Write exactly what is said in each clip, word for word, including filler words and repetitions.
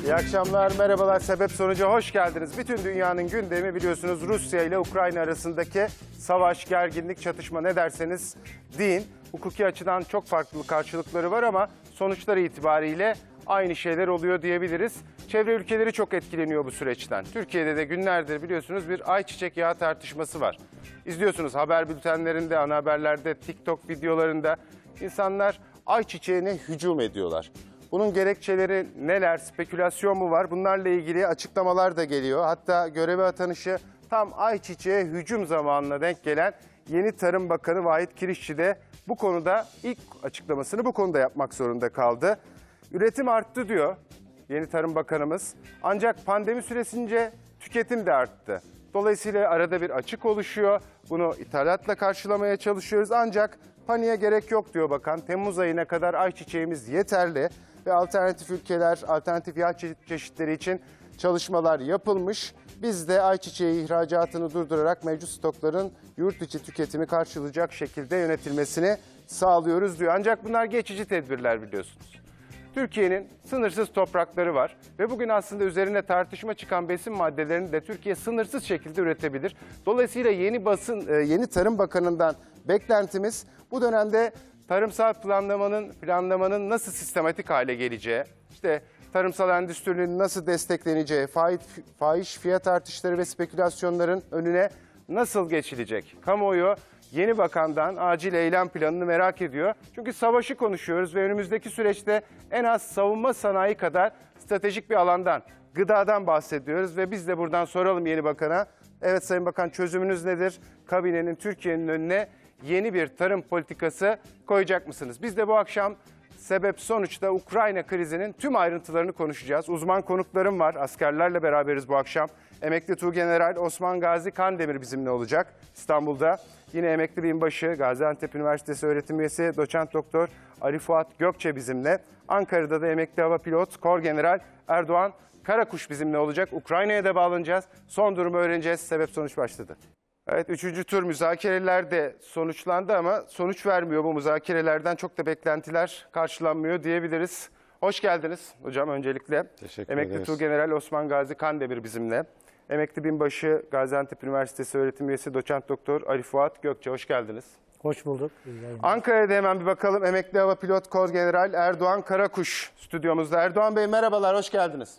İyi akşamlar, merhabalar. Sebep sonuca hoş geldiniz. Bütün dünyanın gündemi biliyorsunuz Rusya ile Ukrayna arasındaki savaş, gerginlik, çatışma ne derseniz deyin. Hukuki açıdan çok farklı karşılıkları var ama sonuçları itibariyle aynı şeyler oluyor diyebiliriz. Çevre ülkeleri çok etkileniyor bu süreçten. Türkiye'de de günlerdir biliyorsunuz bir ayçiçek yağı tartışması var. İzliyorsunuz haber bültenlerinde, ana haberlerde, TikTok videolarında insanlar ayçiçeğine hücum ediyorlar. Bunun gerekçeleri neler, spekülasyon mu var? Bunlarla ilgili açıklamalar da geliyor. Hatta göreve atanışı tam ayçiçeğe hücum zamanına denk gelen yeni Tarım Bakanı Vahit Kirişçi de bu konuda ilk açıklamasını bu konuda yapmak zorunda kaldı. Üretim arttı diyor yeni Tarım Bakanımız. Ancak pandemi süresince tüketim de arttı. Dolayısıyla arada bir açık oluşuyor. Bunu ithalatla karşılamaya çalışıyoruz. Ancak paniğe gerek yok diyor bakan. Temmuz ayına kadar ayçiçeğimiz yeterli ve alternatif ülkeler, alternatif yağ çeşitleri için çalışmalar yapılmış. Biz de ayçiçeği ihracatını durdurarak mevcut stokların yurt içi tüketimi karşılayacak şekilde yönetilmesini sağlıyoruz diyor. Ancak bunlar geçici tedbirler biliyorsunuz. Türkiye'nin sınırsız toprakları var ve bugün aslında üzerine tartışma çıkan besin maddelerini de Türkiye sınırsız şekilde üretebilir. Dolayısıyla yeni basın, yeni Tarım Bakanı'ndan beklentimiz bu dönemde tarımsal planlamanın planlamanın nasıl sistematik hale geleceği, işte tarımsal endüstrinin nasıl destekleneceği, faiz, fahiş fiyat artışları ve spekülasyonların önüne nasıl geçilecek? Kamuoyu yeni bakandan acil eylem planını merak ediyor. Çünkü savaşı konuşuyoruz ve önümüzdeki süreçte en az savunma sanayi kadar stratejik bir alandan, gıdadan bahsediyoruz ve biz de buradan soralım yeni bakana. Evet Sayın Bakan, çözümünüz nedir? Kabinenin Türkiye'nin önüne yeni bir tarım politikası koyacak mısınız? Biz de bu akşam sebep sonuçta Ukrayna krizinin tüm ayrıntılarını konuşacağız. Uzman konuklarım var. Askerlerle beraberiz bu akşam. Emekli Tuğgeneral Osman Gazi Kandemir bizimle olacak İstanbul'da. Yine emekli binbaşı Gaziantep Üniversitesi öğretim üyesi doçent doktor Ali Fuat Gökçe bizimle. Ankara'da da emekli hava pilot Korgeneral Erdoğan Karakuş bizimle olacak. Ukrayna'ya da bağlanacağız. Son durumu öğreneceğiz. Sebep sonuç başladı. Evet, üçüncü tur müzakereler de sonuçlandı ama sonuç vermiyor bu müzakerelerden. Çok da beklentiler karşılanmıyor diyebiliriz. Hoş geldiniz hocam öncelikle. Teşekkür Emekli ederiz. Tuğgeneral Osman Gazi Kandemir bizimle. Emekli binbaşı Gaziantep Üniversitesi öğretim üyesi doçent doktor Ali Fuat Gökçe, hoş geldiniz. Hoş bulduk. Ankara'ya da hemen bir bakalım. Emekli hava pilot Korgeneral Erdoğan Karakuş stüdyomuzda. Erdoğan Bey merhabalar, hoş geldiniz.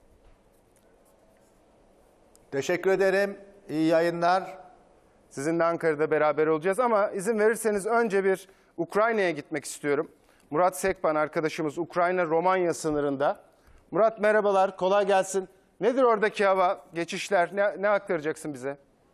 Teşekkür ederim. İyi yayınlar. Sizinle Ankara'da beraber olacağız ama izin verirseniz önce bir Ukrayna'ya gitmek istiyorum. Murat Sekban arkadaşımız Ukrayna-Romanya sınırında. Murat merhabalar, kolay gelsin. Nedir oradaki hava, geçişler, ne, ne aktaracaksın bize?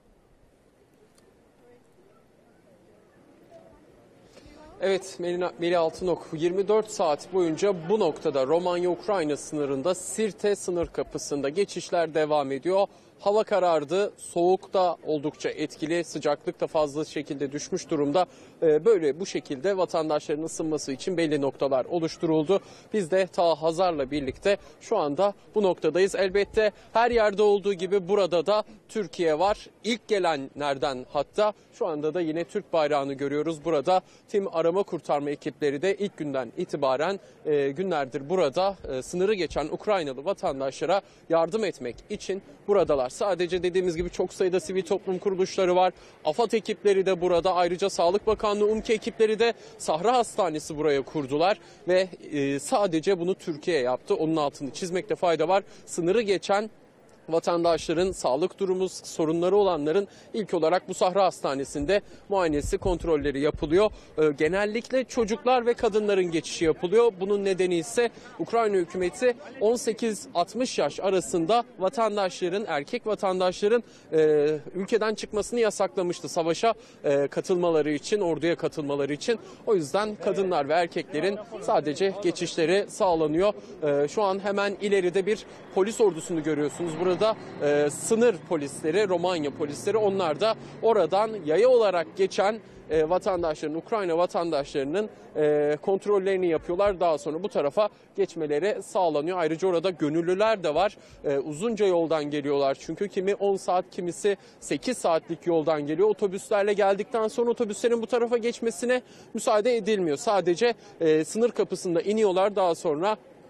Evet Melih Altınok, yirmi dört saat boyunca bu noktada Romanya-Ukrayna sınırında Sirte sınır kapısında geçişler devam ediyor. Hava karardı, soğuk da oldukça etkili, sıcaklık da fazla şekilde düşmüş durumda. Böyle bu şekilde vatandaşların ısınması için belli noktalar oluşturuldu. Biz de ta Hazar'la birlikte şu anda bu noktadayız. Elbette her yerde olduğu gibi burada da Türkiye var. İlk gelenlerden hatta şu anda da yine Türk bayrağını görüyoruz. Burada tim arama kurtarma ekipleri de ilk günden itibaren e, günlerdir burada e, sınırı geçen Ukraynalı vatandaşlara yardım etmek için buradalar. Sadece dediğimiz gibi çok sayıda sivil toplum kuruluşları var. AFAD ekipleri de burada. Ayrıca Sağlık Bakanlığı, UMKE ekipleri de Sahra Hastanesi buraya kurdular ve e, sadece bunu Türkiye yaptı. Onun altını çizmekte fayda var. Sınırı geçen vatandaşların sağlık durumu sorunları olanların ilk olarak bu Sahra Hastanesi'nde muayenesi, kontrolleri yapılıyor. Ee, genellikle çocuklar ve kadınların geçişi yapılıyor. Bunun nedeni ise Ukrayna hükümeti on sekiz altmış yaş arasında vatandaşların, erkek vatandaşların e, ülkeden çıkmasını yasaklamıştı. Savaşa e, katılmaları için, orduya katılmaları için. O yüzden kadınlar ve erkeklerin sadece geçişleri sağlanıyor. E, şu an hemen ileride bir polis ordusunu görüyorsunuz. Burada da e, sınır polisleri, Romanya polisleri, onlar da oradan yaya olarak geçen e, vatandaşların, Ukrayna vatandaşlarının e, kontrollerini yapıyorlar. Daha sonra bu tarafa geçmeleri sağlanıyor. Ayrıca orada gönüllüler de var. E, uzunca yoldan geliyorlar çünkü kimi on saat, kimisi sekiz saatlik yoldan geliyor. Otobüslerle geldikten sonra otobüslerin bu tarafa geçmesine müsaade edilmiyor. Sadece e, sınır kapısında iniyorlar, daha sonra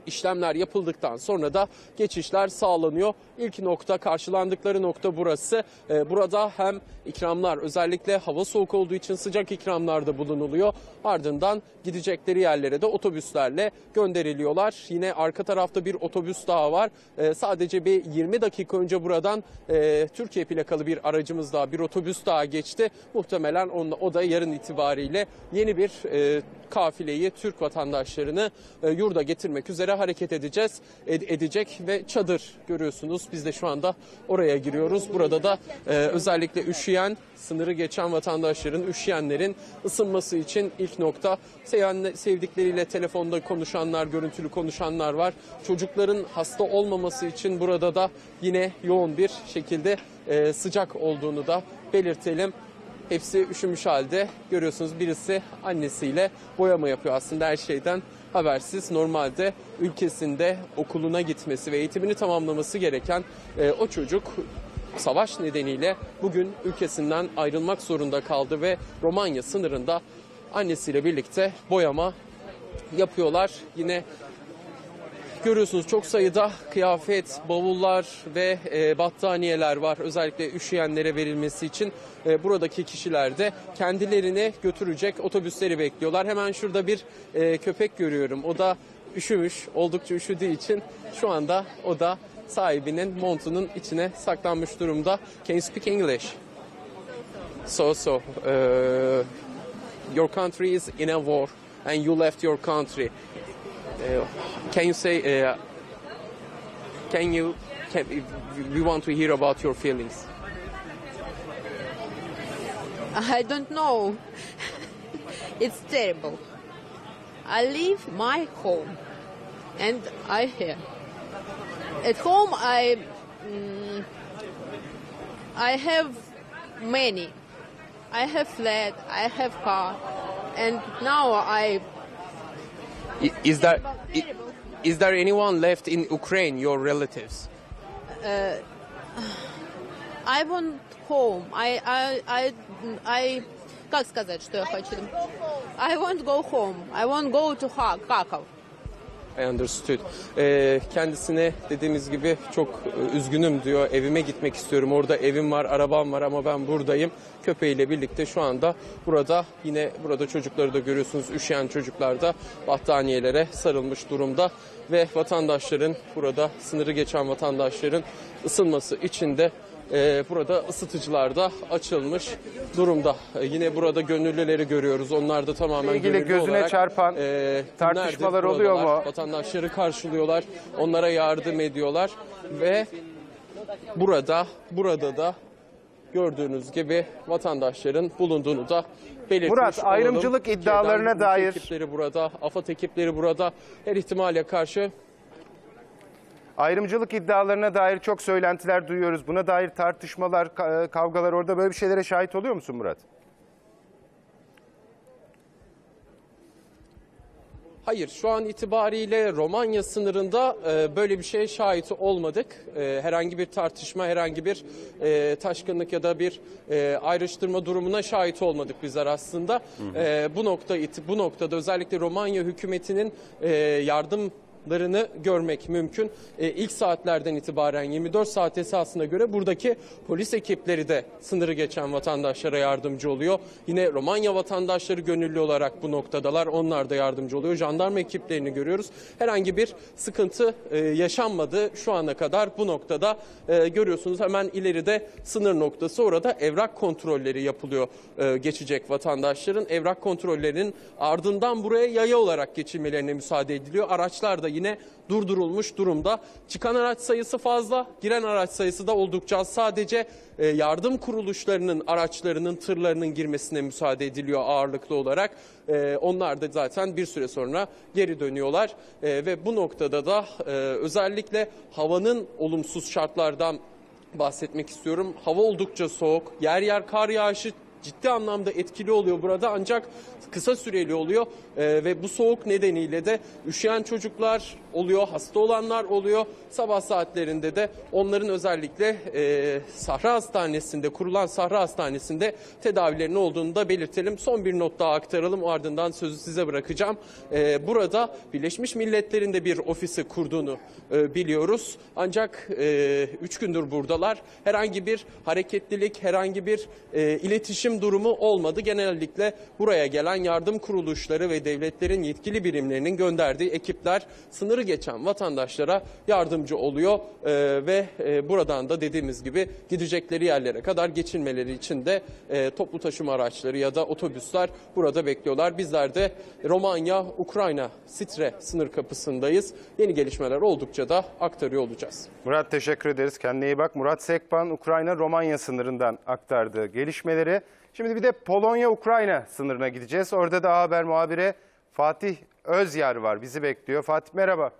işlemler yapıldıktan sonra da geçişler sağlanıyor. İlk nokta, karşılandıkları nokta burası. Ee, burada hem ikramlar, özellikle hava soğuk olduğu için sıcak ikramlarda bulunuluyor. Ardından gidecekleri yerlere de otobüslerle gönderiliyorlar. Yine arka tarafta bir otobüs daha var. Ee, sadece bir yirmi dakika önce buradan e, Türkiye plakalı bir aracımız daha, bir otobüs daha geçti. Muhtemelen onunla, o da yarın itibariyle yeni bir e, kafileyi, Türk vatandaşlarını e, yurda getirmek üzere hareket edeceğiz, ed- edecek ve çadır görüyorsunuz. Biz de şu anda oraya giriyoruz. Burada da e, özellikle üşüyen, sınırı geçen vatandaşların, üşüyenlerin ısınması için ilk nokta. Seyahat, sevdikleriyle telefonda konuşanlar, görüntülü konuşanlar var. Çocukların hasta olmaması için burada da yine yoğun bir şekilde e, sıcak olduğunu da belirtelim. Hepsi üşümüş halde. Görüyorsunuz, birisi annesiyle boyama yapıyor, aslında her şeyden habersiz. Normalde ülkesinde okuluna gitmesi ve eğitimini tamamlaması gereken e, o çocuk savaş nedeniyle bugün ülkesinden ayrılmak zorunda kaldı ve Romanya sınırında annesiyle birlikte boyama yapıyorlar. Yine görüyorsunuz çok sayıda kıyafet, bavullar ve e, battaniyeler var. Özellikle üşüyenlere verilmesi için e, buradaki kişiler de kendilerini götürecek otobüsleri bekliyorlar. Hemen şurada bir e, köpek görüyorum. O da üşümüş, oldukça üşüdüğü için şu anda o da sahibinin montunun içine saklanmış durumda. Can you speak English? So so, uh, your country is in a war and you left your country. Uh, can you say, uh, can you, can, we want to hear about your feelings. I don't know. It's terrible. I leave my home and I here. At home I mm, I have many. I have flat, I have car, and now I I- Is there, i- is there anyone left in Ukraine, your relatives? I want home. I I I I как сказать, что я хочу? I want go home. I want go to Ha- Kharkov. I understood. Ee, kendisine dediğimiz gibi çok e, üzgünüm diyor. Evime gitmek istiyorum. Orada evim var, arabam var ama ben buradayım. Köpeğiyle birlikte şu anda burada. Yine burada çocukları da görüyorsunuz. Üşüyen çocuklar da battaniyelere sarılmış durumda. Ve vatandaşların, burada sınırı geçen vatandaşların ısınması için de e, burada ısıtıcılar da açılmış durumda. E, yine burada gönüllüleri görüyoruz. Onlar da tamamen İlgili gönüllü gözüne olarak, çarpan e, tartışmalar günlerdir oluyor buradalar. mu? Vatandaşları karşılıyorlar, onlara yardım ediyorlar ve burada burada da gördüğünüz gibi vatandaşların bulunduğunu da belirtmiş Murat, olalım. ayrımcılık Türkiye'den iddialarına ülke dair- ekipleri burada, AFAD ekipleri burada, her ihtimale karşı. Ayrımcılık iddialarına dair çok söylentiler duyuyoruz. Buna dair tartışmalar, ka- kavgalar, orada böyle bir şeylere şahit oluyor musun Murat? Hayır, şu an itibariyle Romanya sınırında e, böyle bir şeye şahit olmadık. E, herhangi bir tartışma, herhangi bir e, taşkınlık ya da bir e, ayrıştırma durumuna şahit olmadık bizler aslında. E, bu nokta bu noktada özellikle Romanya hükümetinin e, yardım larını görmek mümkün. E, ilk saatlerden itibaren yirmi dört saat esasına göre buradaki polis ekipleri de sınırı geçen vatandaşlara yardımcı oluyor. Yine Romanya vatandaşları gönüllü olarak bu noktadalar. Onlar da yardımcı oluyor. Jandarma ekiplerini görüyoruz. Herhangi bir sıkıntı e, yaşanmadı şu ana kadar bu noktada. E, görüyorsunuz hemen ileride sınır noktası, orada evrak kontrolleri yapılıyor e, geçecek vatandaşların. Evrak kontrollerinin ardından buraya yaya olarak geçilmelerine müsaade ediliyor. Araçlar da yine durdurulmuş durumda. Çıkan araç sayısı fazla, giren araç sayısı da oldukça az. Sadece e, yardım kuruluşlarının araçlarının, tırlarının girmesine müsaade ediliyor ağırlıklı olarak. E, onlar da zaten bir süre sonra geri dönüyorlar. E, ve bu noktada da e, özellikle havanın olumsuz şartlardan bahsetmek istiyorum. Hava oldukça soğuk, yer yer kar yağışı ciddi anlamda etkili oluyor burada, ancak kısa süreli oluyor ee, ve bu soğuk nedeniyle de üşüyen çocuklar, oluyor, hasta olanlar oluyor. Sabah saatlerinde de onların özellikle e, Sahra Hastanesi'nde, kurulan Sahra Hastanesi'nde tedavilerinin olduğunu da belirtelim. Son bir not daha aktaralım, ardından sözü size bırakacağım. E, burada Birleşmiş Milletler'in de bir ofisi kurduğunu e, biliyoruz. Ancak e, üç gündür buradalar. Herhangi bir hareketlilik, herhangi bir e, iletişim durumu olmadı. Genellikle buraya gelen yardım kuruluşları ve devletlerin yetkili birimlerinin gönderdiği ekipler sınırı geçen vatandaşlara yardımcı oluyor e, ve e, buradan da dediğimiz gibi gidecekleri yerlere kadar geçinmeleri için de e, toplu taşıma araçları ya da otobüsler burada bekliyorlar. Bizler de Romanya-Ukrayna Sitre sınır kapısındayız. Yeni gelişmeler oldukça da aktarıyor olacağız. Murat, teşekkür ederiz. Kendine iyi bak. Murat Sekban, Ukrayna-Romanya sınırından aktardığı gelişmeleri. Şimdi bir de Polonya-Ukrayna sınırına gideceğiz. Orada da A Haber muhabiri Fatih Özyar var. Bizi bekliyor. Fatih, merhaba.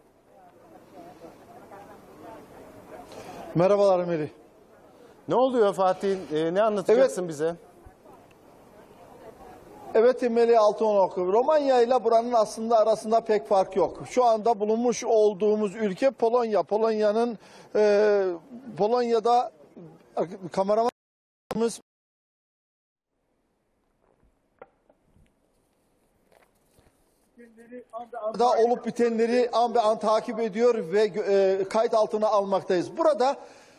Merhabalar Melih. Ne oluyor Fatih? Ee, ne anlatacaksın Evet. bize? Evet Melih Altınok. Romanya ile buranın aslında arasında pek fark yok. Şu anda bulunmuş olduğumuz ülke Polonya. Polonya'nın e, Polonya'da kameramanımız da olup bitenleri an be an takip ediyor ve e, kayıt altına almaktayız. Burada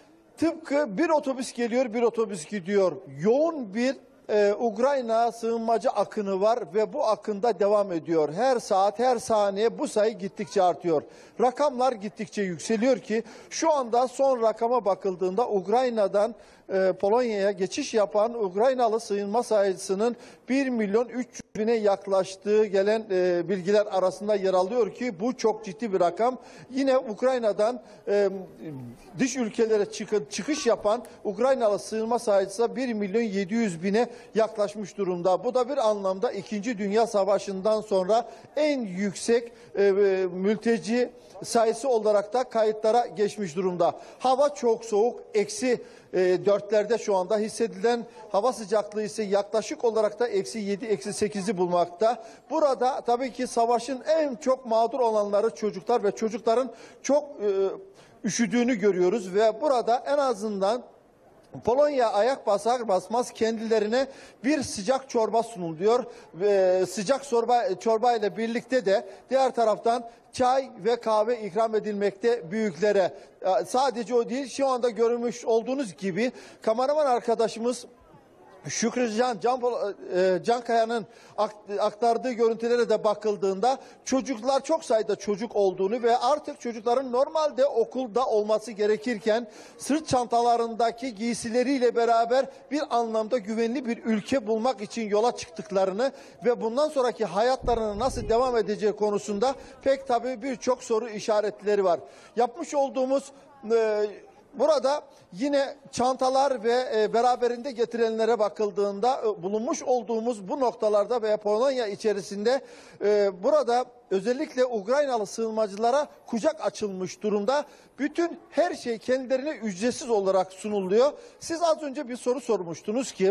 tıpkı bir otobüs geliyor, bir otobüs gidiyor. Yoğun bir e, Ukrayna sığınmacı akını var ve bu akında devam ediyor. Her saat, her saniye bu sayı gittikçe artıyor. Rakamlar gittikçe yükseliyor ki şu anda son rakama bakıldığında Ukrayna'dan e, Polonya'ya geçiş yapan Ukraynalı sığınma sayısının bir milyon üç yüz bine yaklaştığı gelen e, bilgiler arasında yer alıyor ki bu çok ciddi bir rakam. Yine Ukrayna'dan e, dış ülkelere çık çıkış yapan Ukraynalı sığınma sayısı bir milyon yedi yüz bine yaklaşmış durumda. Bu da bir anlamda İkinci Dünya Savaşı'ndan sonra en yüksek e, mülteci sayısı olarak da kayıtlara geçmiş durumda. Hava çok soğuk, eksi e, dörtlerde şu anda hissedilen hava sıcaklığı ise yaklaşık olarak da eksi yedi, eksi sekizi bulmakta. Burada tabii ki savaşın en çok mağdur olanları çocuklar ve çocukların çok e, üşüdüğünü görüyoruz ve burada en azından Polonya ayak basar basmaz kendilerine bir sıcak çorba sunuluyor. Ve sıcak çorba, çorba ile birlikte de diğer taraftan çay ve kahve ikram edilmekte büyüklere. Sadece o değil, şu anda görmüş olduğunuz gibi kameraman arkadaşımız Şükrü Can, Can, e, Cankaya'nın aktardığı görüntülere de bakıldığında çocuklar, çok sayıda çocuk olduğunu ve artık çocukların normalde okulda olması gerekirken sırt çantalarındaki giysileriyle beraber bir anlamda güvenli bir ülke bulmak için yola çıktıklarını ve bundan sonraki hayatlarının nasıl devam edeceği konusunda pek tabii birçok soru işaretleri var. Yapmış olduğumuz e, burada yine çantalar ve e, beraberinde getirenlere bakıldığında e, bulunmuş olduğumuz bu noktalarda veya Polonya içerisinde e, burada özellikle Ukraynalı sığınmacılara kucak açılmış durumda. Bütün her şey kendilerine ücretsiz olarak sunuluyor. Siz az önce bir soru sormuştunuz ki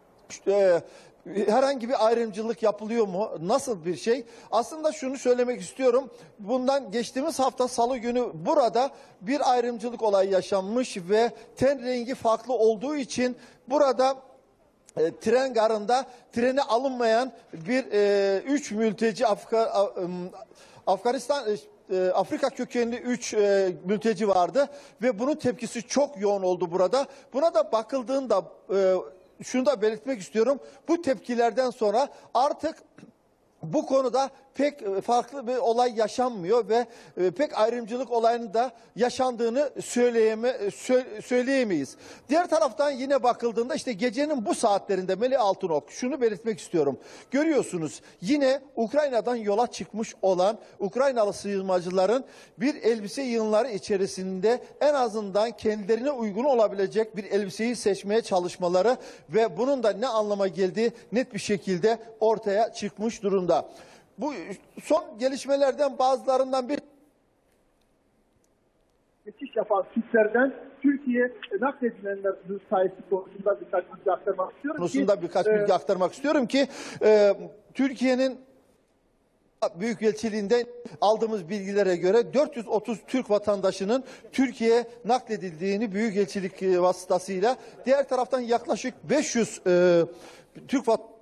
e, herhangi bir ayrımcılık yapılıyor mu? Nasıl bir şey? Aslında şunu söylemek istiyorum. Bundan geçtiğimiz hafta Salı günü burada bir ayrımcılık olayı yaşanmış ve ten rengi farklı olduğu için burada e, tren garında trene alınmayan bir e, üç mülteci Afga, e, Afganistan e, Afrika kökenli üç e, mülteci vardı ve bunun tepkisi çok yoğun oldu burada. Buna da bakıldığında e, şunu da belirtmek istiyorum. Bu tepkilerden sonra artık bu konuda pek farklı bir olay yaşanmıyor ve pek ayrımcılık olayının da yaşandığını söyleyeme, söyleyemeyiz. Diğer taraftan yine bakıldığında işte gecenin bu saatlerinde Melih Altınok şunu belirtmek istiyorum. Görüyorsunuz yine Ukrayna'dan yola çıkmış olan Ukraynalı sığınmacıların bir elbise yığınları içerisinde en azından kendilerine uygun olabilecek bir elbiseyi seçmeye çalışmaları ve bunun da ne anlama geldiği net bir şekilde ortaya çıkmış durumda. Bu son gelişmelerden bazılarından bir geçiş yapan Türklerden Türkiye nakledilenler sayısı konusunda birkaç bilgi aktarmak istiyorum konusunda ki, birkaç e, bilgi aktarmak istiyorum ki e, Türkiye'nin Büyükelçiliğinden aldığımız bilgilere göre dört yüz otuz Türk vatandaşının Türkiye'ye nakledildiğini Büyükelçilik vasıtasıyla, diğer taraftan yaklaşık beş yüz e, Türk vatandaşı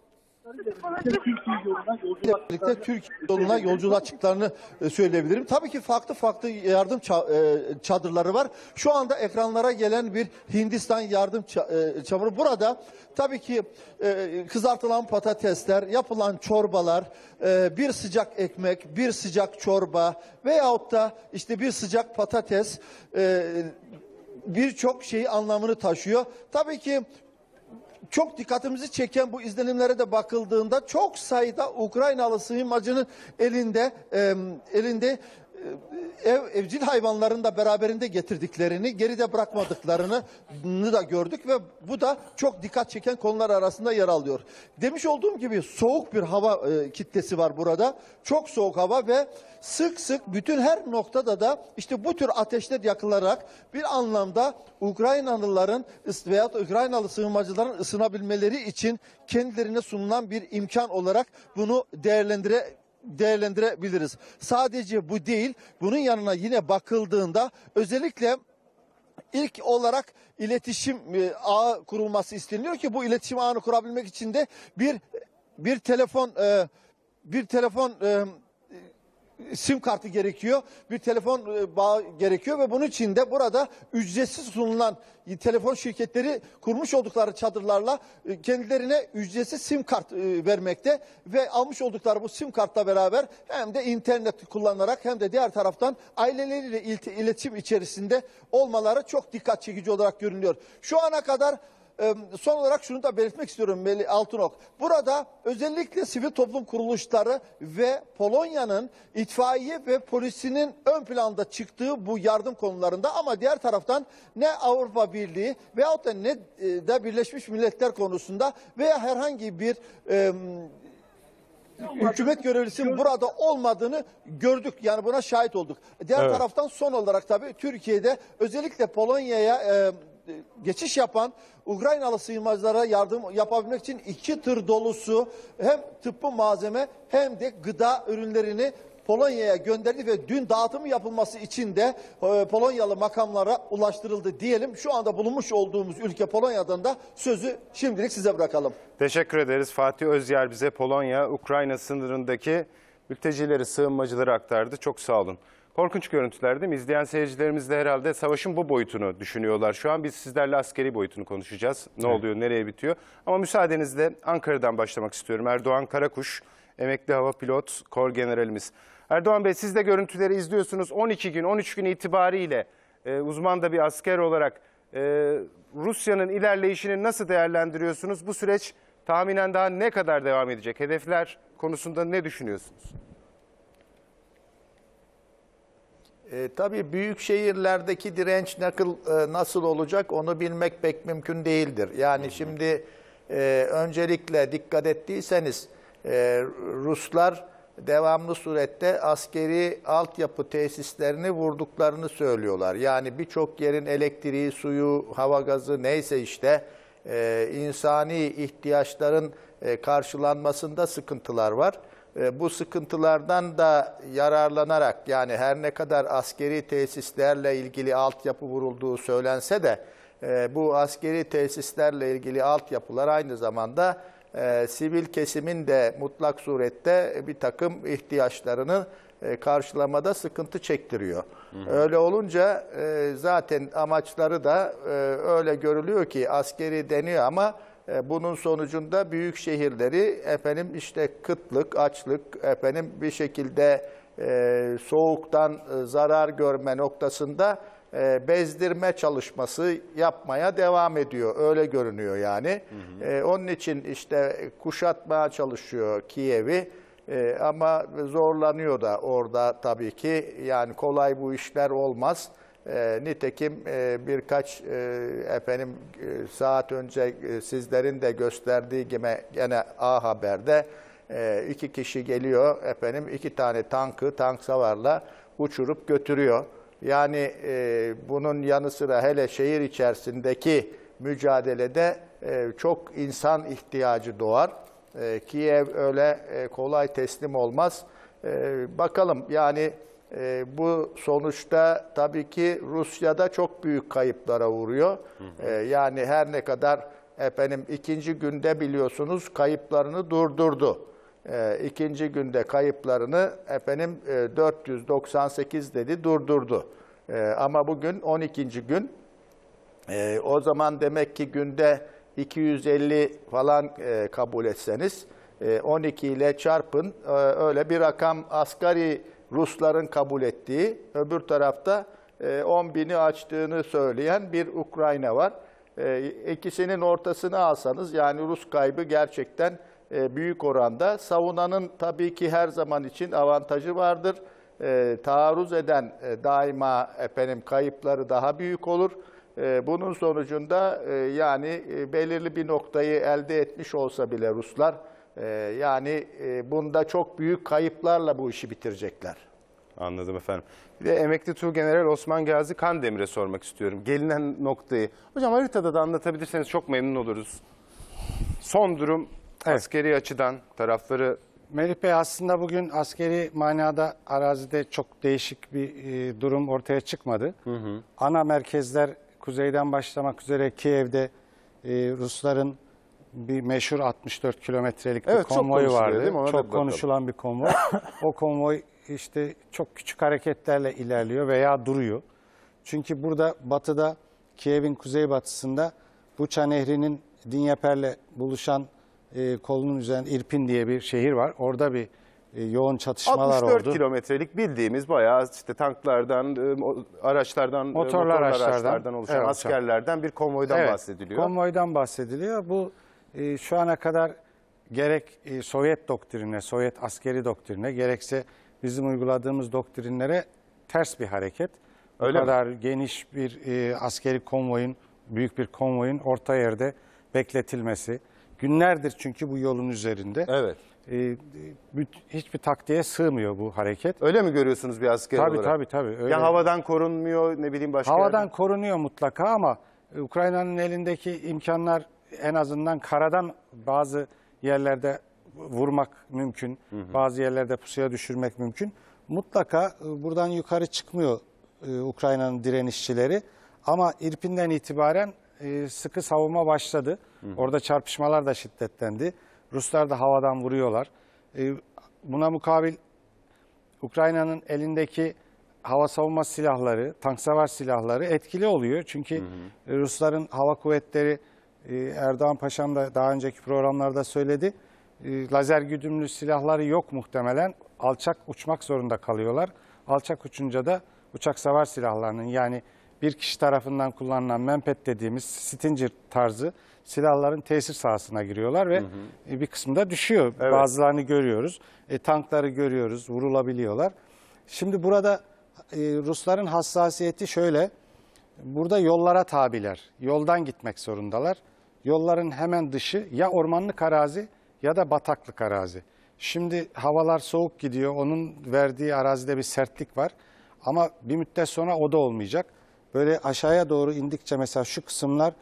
birlikte Türkiye yoluna yolculuğa çıktıklarını söyleyebilirim. Tabii ki farklı farklı yardım çadırları var. Şu anda ekranlara gelen bir Hindistan yardım çadırı. Burada tabii ki kızartılan patatesler, yapılan çorbalar, bir sıcak ekmek, bir sıcak çorba veyahut da işte bir sıcak patates birçok şeyi anlamını taşıyor. Tabii ki çok dikkatimizi çeken bu izlenimlere de bakıldığında çok sayıda Ukraynalı sığınmacının elinde e, elinde e, ev evcil hayvanlarını da beraberinde getirdiklerini, geride bırakmadıklarını da gördük ve bu da çok dikkat çeken konular arasında yer alıyor. Demiş olduğum gibi soğuk bir hava e, kitlesi var burada. Çok soğuk hava ve sık sık bütün her noktada da işte bu tür ateşler yakılarak bir anlamda Ukraynalıların veya Ukraynalı sığınmacıların ısınabilmeleri için kendilerine sunulan bir imkan olarak bunu değerlendire değerlendirebiliriz. Sadece bu değil, bunun yanına yine bakıldığında özellikle ilk olarak iletişim ağı kurulması isteniyor ki bu iletişim ağını kurabilmek için de bir bir telefon bir telefon sim kartı gerekiyor, bir telefon bağı gerekiyor ve bunun için de burada ücretsiz sunulan telefon şirketleri kurmuş oldukları çadırlarla kendilerine ücretsiz sim kart vermekte ve almış oldukları bu sim kartla beraber hem de internet kullanarak hem de diğer taraftan aileleriyle iletişim içerisinde olmaları çok dikkat çekici olarak görünüyor. Şu ana kadar son olarak şunu da belirtmek istiyorum Melih Altınok. Burada özellikle sivil toplum kuruluşları ve Polonya'nın itfaiye ve polisinin ön planda çıktığı bu yardım konularında ama diğer taraftan ne Avrupa Birliği veyahut da ne de Birleşmiş Milletler konusunda veya herhangi bir e, hükümet görevlisinin burada olmadığını gördük. Yani buna şahit olduk. Diğer Evet. taraftan son olarak tabii Türkiye'de özellikle Polonya'ya e, geçiş yapan Ukraynalı sığınmacılara yardım yapabilmek için iki tır dolusu hem tıbbi malzeme hem de gıda ürünlerini Polonya'ya gönderdi ve dün dağıtımı yapılması için de e, Polonyalı makamlara ulaştırıldı diyelim. Şu anda bulunmuş olduğumuz ülke Polonya'dan da sözü şimdilik size bırakalım. Teşekkür ederiz. Fatih Özyer bize Polonya-Ukrayna sınırındaki mültecileri, sığınmacıları aktardı. Çok sağ olun. Korkunç görüntüler değil mi? İzleyen seyircilerimiz de herhalde savaşın bu boyutunu düşünüyorlar. Şu an biz sizlerle askeri boyutunu konuşacağız. Ne evet. oluyor, nereye bitiyor? Ama müsaadenizle Ankara'dan başlamak istiyorum. Erdoğan Karakuş, emekli hava pilot, kor generalimiz. Erdoğan Bey, siz de görüntüleri izliyorsunuz. on iki gün, on üç gün itibariyle e, uzman da bir asker olarak e, Rusya'nın ilerleyişini nasıl değerlendiriyorsunuz? Bu süreç tahminen daha ne kadar devam edecek? Hedefler konusunda ne düşünüyorsunuz? E, tabii büyük şehirlerdeki direnç nakıl, e, nasıl olacak onu bilmek pek mümkün değildir. Yani hı hı. şimdi e, öncelikle dikkat ettiyseniz e, Ruslar devamlı surette askeri altyapı tesislerini vurduklarını söylüyorlar. Yani birçok yerin elektriği, suyu, hava gazı neyse işte e, insani ihtiyaçların e, karşılanmasında sıkıntılar var. Bu sıkıntılardan da yararlanarak yani her ne kadar askeri tesislerle ilgili altyapı vurulduğu söylense de bu askeri tesislerle ilgili altyapılar aynı zamanda e, sivil kesimin de mutlak surette bir takım ihtiyaçlarını e, karşılamada sıkıntı çektiriyor. Hı hı. Öyle olunca e, zaten amaçları da e, öyle görülüyor ki askeri deniyor ama bunun sonucunda büyük şehirleri efendim işte kıtlık, açlık, efendim bir şekilde e, soğuktan e, zarar görme noktasında e, bezdirme çalışması yapmaya devam ediyor. Öyle görünüyor yani. Hı hı. E, onun için işte kuşatmaya çalışıyor Kiev'i e, ama zorlanıyor da orada tabii ki. Yani kolay bu işler olmaz. E, nitekim e, birkaç e, efendim e, saat önce e, sizlerin de gösterdiği gibi gene A Haber'de e, iki kişi geliyor efendim iki tane tankı tank savarla uçurup götürüyor. Yani e, bunun yanı sıra hele şehir içerisindeki mücadelede e, çok insan ihtiyacı doğar. E, Kiev öyle e, kolay teslim olmaz. E, bakalım yani e, bu sonuçta tabii ki Rusya'da çok büyük kayıplara uğruyor. E, yani her ne kadar efendim ikinci günde biliyorsunuz kayıplarını durdurdu. E, ikinci günde kayıplarını efendim e, dört yüz doksan sekiz dedi durdurdu. E, ama bugün on ikinci gün. E, o zaman demek ki günde iki yüz elli falan e, kabul etseniz e, on iki ile çarpın e, öyle bir rakam asgari Rusların kabul ettiği, öbür tarafta e, on bini açtığını söyleyen bir Ukrayna var. E, ikisinin ortasını alsanız yani Rus kaybı gerçekten e, büyük oranda. Savunanın tabii ki her zaman için avantajı vardır. E, taarruz eden e, daima efendim kayıpları daha büyük olur. E, bunun sonucunda e, yani e, belirli bir noktayı elde etmiş olsa bile Ruslar e, yani e, bunda çok büyük kayıplarla bu işi bitirecekler. Anladım efendim. Bir de emekli Tuğgeneral Osman Gazi Kandemir'e sormak istiyorum. Gelinen noktayı. Hocam haritada da anlatabilirseniz çok memnun oluruz. Son durum Evet. askeri açıdan tarafları... Melih Bey aslında bugün askeri manada arazide çok değişik bir e, durum ortaya çıkmadı. Hı hı. Ana merkezler kuzeyden başlamak üzere Kiev'de e, Rusların bir meşhur altmış dört kilometrelik bir Evet, çok konvoyu konuşuluyor, vardı. değil mi? Ona da Çok bir bakalım. konuşulan bir konvoy. O konvoy işte çok küçük hareketlerle ilerliyor veya duruyor. Çünkü burada batıda Kiev'in kuzeybatısında Buça Nehri'nin Dinyeper'le buluşan e, kolunun üzerinde İrpin diye bir şehir var. Orada bir e, yoğun çatışmalar altmış dört oldu. kilometrelik bildiğimiz bayağı işte tanklardan, e, o- araçlardan, e, Motorlu motorlu araçlardan, araçlardan oluşan evet, askerlerden bir konvoydan Evet, bahsediliyor. konvoydan bahsediliyor. Bu e, şu ana kadar gerek e, Sovyet doktrine, Sovyet askeri doktrine gerekse bizim uyguladığımız doktrinlere ters bir hareket. Bu Öyle mi? kadar geniş bir e, askeri konvoyun, büyük bir konvoyun orta yerde bekletilmesi. Günlerdir çünkü bu yolun üzerinde. Evet. E, büt- hiçbir taktiğe sığmıyor bu hareket. Öyle mi görüyorsunuz bir asker Tabii olarak? tabii tabii. Öyle. Ya havadan korunmuyor ne bileyim başka Havadan yerden? korunuyor mutlaka ama Ukrayna'nın elindeki imkanlar en azından karadan bazı yerlerde vurmak mümkün. Hı hı. Bazı yerlerde pusuya düşürmek mümkün. Mutlaka buradan yukarı çıkmıyor e, Ukrayna'nın direnişçileri. Ama İrpin'den itibaren e, sıkı savunma başladı. Hı hı. Orada çarpışmalar da şiddetlendi. Ruslar da havadan vuruyorlar. E, buna mukabil Ukrayna'nın elindeki hava savunma silahları, tank savar silahları etkili oluyor. Çünkü hı hı. Rusların hava kuvvetleri, Erdoğan Paşam da daha önceki programlarda söyledi, lazer güdümlü silahları yok muhtemelen. Alçak uçmak zorunda kalıyorlar. Alçak uçunca da uçak savar silahlarının yani bir kişi tarafından kullanılan Mempet dediğimiz Stinger tarzı silahların tesir sahasına giriyorlar ve hı hı. bir kısmı da düşüyor. Evet. Bazılarını görüyoruz. E, tankları görüyoruz, vurulabiliyorlar. Şimdi burada e, Rusların hassasiyeti şöyle, burada yollara tabiler, yoldan gitmek zorundalar. Yolların hemen dışı ya ormanlık arazi ya da bataklık arazi. Şimdi havalar soğuk gidiyor, onun verdiği arazide bir sertlik var. Ama bir müddet sonra o da olmayacak. Böyle aşağıya doğru indikçe mesela şu kısımlar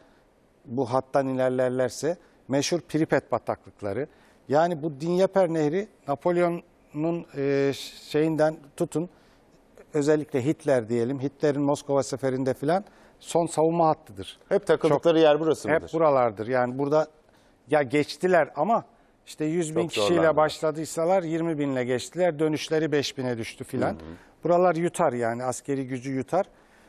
bu hattan ilerlerlerse meşhur Pripet bataklıkları. Yani bu Dinyeper Nehri Napolyon'un e, şeyinden tutun özellikle Hitler diyelim Hitler'in Moskova seferinde filan son savunma hattıdır. Hep takıldıkları Çok, yer burası mıdır? Hep buralardır. Yani burada ya geçtiler ama işte yüz bin Çok kişiyle zorlandı. başladıysalar yirmi binle geçtiler. Dönüşleri beş bine düştü filan. Buralar yutar yani askeri gücü yutar.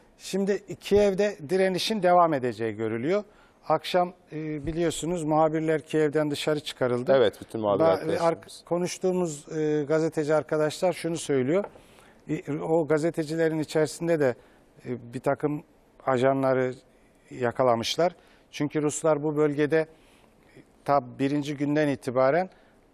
Şimdi Kiev'de direnişin devam edeceği görülüyor. Akşam e, biliyorsunuz muhabirler Kiev'den dışarı çıkarıldı. Evet, bütün muhabir Ba- arkadaşlarımız. Konuştuğumuz e, gazeteci arkadaşlar şunu söylüyor. E, o gazetecilerin içerisinde de e, bir takım ajanları yakalamışlar. Çünkü Ruslar bu bölgede ta birinci günden itibaren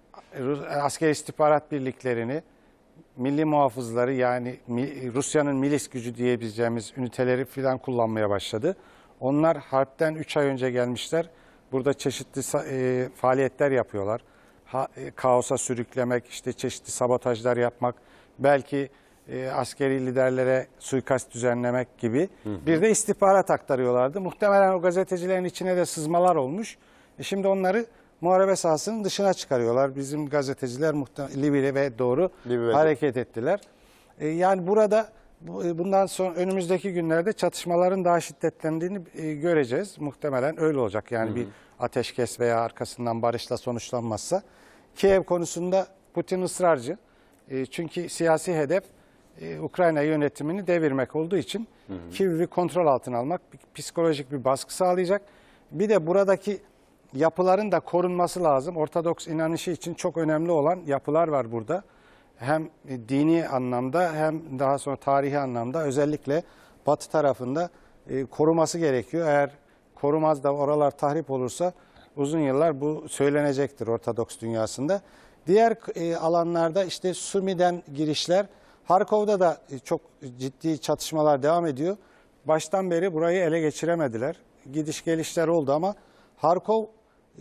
asker istihbarat birliklerini, milli muhafızları yani Rusya'nın milis gücü diyebileceğimiz üniteleri falan kullanmaya başladı. Onlar harpten üç ay önce gelmişler. Burada çeşitli e, faaliyetler yapıyorlar. Ha, e, kaosa sürüklemek, işte çeşitli sabotajlar yapmak, belki e, askeri liderlere suikast düzenlemek gibi. Hı hı. Bir de istihbarat aktarıyorlardı. Muhtemelen o gazetecilerin içine de sızmalar olmuş. E şimdi onları muharebe sahasının dışına çıkarıyorlar. Bizim gazeteciler muhtemelen Libya ve doğru Libya ve hareket ettiler. E, yani burada bu- bundan sonra önümüzdeki günlerde çatışmaların daha şiddetlendiğini e, göreceğiz. Muhtemelen öyle olacak. Yani bir ateşkes veya arkasından barışla sonuçlanmazsa. Kiev konusunda Putin ısrarcı. E, çünkü siyasi hedef e, Ukrayna yönetimini devirmek olduğu için Kiev'i kontrol altına almak, bir, psikolojik bir baskı sağlayacak. Bir de buradaki yapıların da korunması lazım. Ortodoks inanışı için çok önemli olan yapılar var burada. Hem dini anlamda hem daha sonra tarihi anlamda özellikle batı tarafında e, koruması gerekiyor. Eğer korumaz da oralar tahrip olursa uzun yıllar bu söylenecektir Ortodoks dünyasında. Diğer e, alanlarda işte Sumi'den girişler, Harkov'da da e, çok ciddi çatışmalar devam ediyor. Baştan beri burayı ele geçiremediler. Gidiş gelişler oldu ama Harkov e,